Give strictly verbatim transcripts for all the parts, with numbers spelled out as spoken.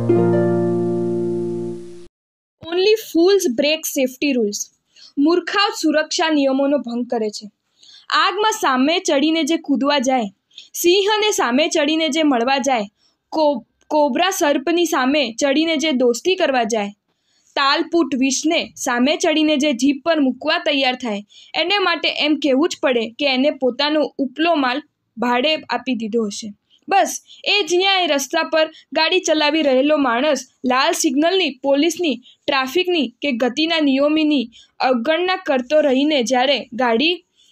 Only fools break safety rules. મૂર્ખાઓ સુરક્ષા નિયમોનો ભંગ કરે છે. આગમાં સામે ચડીને જે કૂદવા જાય, સિંહને સામે ચડીને જે મળવા જાય, કો કોબ્રા સર્પની સામે ચડીને જે દોસ્તી કરવા જાય, તાલપુટ વિષને સામે ચડીને જે જીભ પર મૂકવા તૈયાર થાય, એને માટે એમ કહેવું જ પડે કે એને પોતાનો ઉપલો માલ ભાડે આપી દીધો હશે. બસ એ જ્યાં એ રસ્તા પર ગાડી ચલાવી રહેલો માણસ લાલ સિગ્નલની, પોલીસની, ટ્રાફિકની કે ગતિના નિયમોની અવગણના કરતો રહીને જ્યારે ગાડી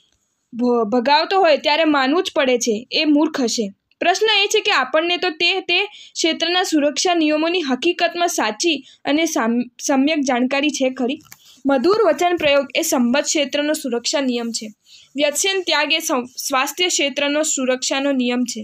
ભગાવતો હોય ત્યારે માનવું જ પડે છે એ મૂર્ખ હશે. પ્રશ્ન એ છે કે આપણને તો તે તે ક્ષેત્રના સુરક્ષા નિયમોની હકીકતમાં સાચી અને સમ્યક જાણકારી છે ખરી? મધુર વચન પ્રયોગ એ સંબંધ ક્ષેત્રનો સુરક્ષા નિયમ છે. વ્યસન ત્યાગ એ સ્વાસ્થ્ય ક્ષેત્રનો સુરક્ષાનો નિયમ છે.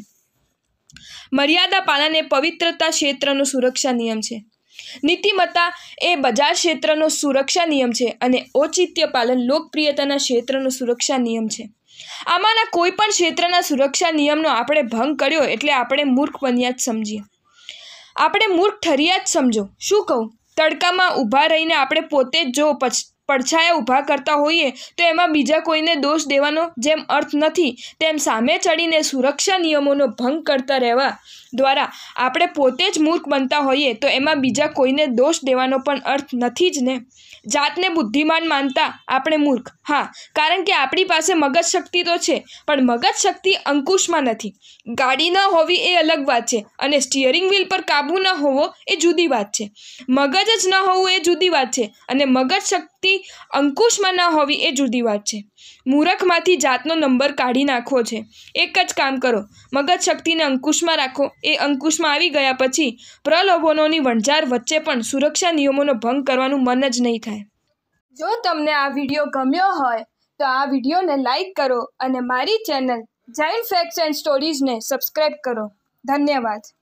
મર્યાદા પાલન એ પવિત્રતા ક્ષેત્રનો સુરક્ષા નિયમ છે. નીતિમત્તા એ બજાર ક્ષેત્રનો સુરક્ષા નિયમ છે અને ઔચિત્ય પાલન લોકપ્રિયતાના ક્ષેત્રનો સુરક્ષા નિયમ છે. આમાંના કોઈ પણ ક્ષેત્રના સુરક્ષા નિયમનો આપણે ભંગ કર્યો એટલે આપણે મૂર્ખ બન્યા જ સમજીએ. આપણે મૂર્ખ ઠર્યા જ સમજો. શું કહું? તડકામાં ઊભા રહીને આપણે પોતે જ જો પડછાયા ઊભા કરતા હોઈએ તો એમાં બીજા કોઈને દોષ દેવાનો જેમ અર્થ નથી, તેમ સામે ચડીને સુરક્ષા નિયમોનો ભંગ કરતા રહેવા દ્વારા આપણે પોતે જ મૂર્ખ બનતા હોઈએ તો એમાં બીજા કોઈને દોષ દેવાનો પણ અર્થ નથી જ ને. જાતને બુદ્ધિમાન માનતા આપણે મૂર્ખ. હા, કારણ કે આપણી પાસે મગજ શક્તિ તો છે, પણ મગજ શક્તિ અંકુશમાં નથી. ગાડી ન હોવી એ અલગ વાત છે અને સ્ટિયરિંગ વ્હીલ પર કાબુ ન હોવો એ જુદી વાત છે. મગજ જ ન હોવું એ જુદી વાત છે અને મગજ શક્તિ અંકુશમાં ન હોવી એ જુદી વાત છે. મૂર્ખમાંથી જાતનો નંબર કાઢી નાખવો છે. એક જ કામ કરો, મગજ શક્તિને અંકુશમાં રાખો. એ અંકુશમાં આવી ગયા પછી પ્રલોભનોની વણઝાર વચ્ચે પણ સુરક્ષા નિયમોનો ભંગ કરવાનું મન જ નહીં થાય. જો તમને આ વિડીયો ગમ્યો હોય તો આ વિડીયોને લાઈક કરો અને મારી ચેનલ જૈન ફેક્ટ્સ એન્ડ સ્ટોરીઝને સબસ્ક્રાઈબ કરો. ધન્યવાદ.